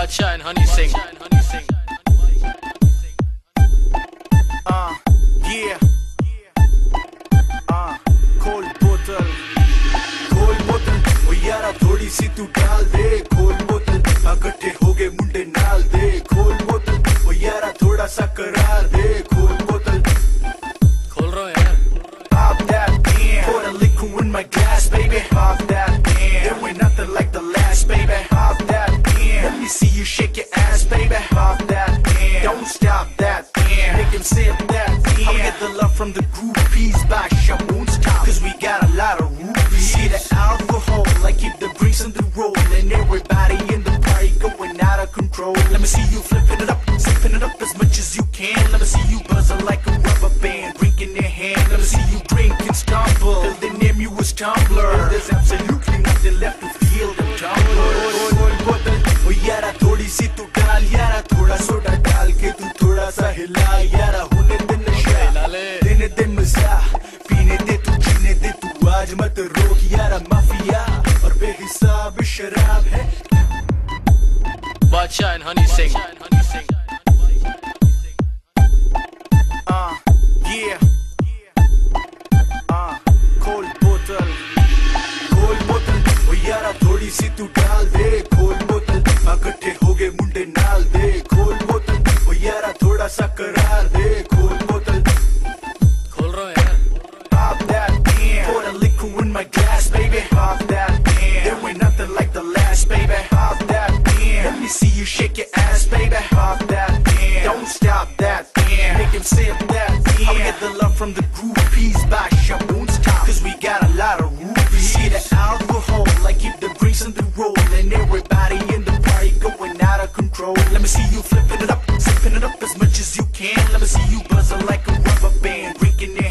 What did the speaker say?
Bacha and Honey Singh. Yeah. खोल बोतल ओ यारा थोड़ी सी तू डाल दे खोल बोतल इकट्ठे हो गए मुंडे नाल दे खोल बोतल ओ यारा थोड़ा सा करार दे खोल बोतल खोल रहा हूँ यार. Pop that damn. Pour the liquor in my glass, baby. Pop that damn. There ain't nothing like the last, baby. Pop that damn. Let me see you shake your ass, baby. Pop that damn. Don't stop that damn. Make him sip that damn. I'll get the love from the groupies, but I won't stop. Cause we got a lot of rupees. See the alcohol, like keep the drinks on the roll. And everybody in the party going out of control. Let me see you flipping it up, sipping it up as much as you can. Let me see you buzzing like a rubber band, drink in your hand. Let me see you drink and stumble till they name you as Tumbler. There's absolutely nothing left to feel the tumbler. Oh यारा थोड़ी सी तू डाल यारा थोड़ा soda डाल के तू थोड़ा सा हिला यारा होने दे नशा देने दे मजा पीने दे तू जीने दे तू आज मत रोक यारा माफिया और बेहिसाब शराब है. Bacha and Honey Singh. Yeah. खोल बोतल ओ यारा थोड़ी सी तू डाल दे खोल बोतल इकट्ठे हो गए मुंडे नाल दे खोल बोतल ओ यारा थोड़ा सा करार दे खोल बोतल खोल रहा हूँ यार. Pop that damn. Pour the liquor in my glass, baby. Pop that damn. There ain't nothing like the last, baby. Pop that damn. Let me see you shake your ass, baby. Pop that damn. Don't stop that damn. Make him sip that damn. I'll get the love from the groupies, but I won't stop. Cause we got a lot of rupees. See the alcohol, like keep the drinks on the roll. And everybody in the party going out of control. Let me see you flipping it up, sipping it up as much as you can. Let me see you buzzing like a rubber band, drinking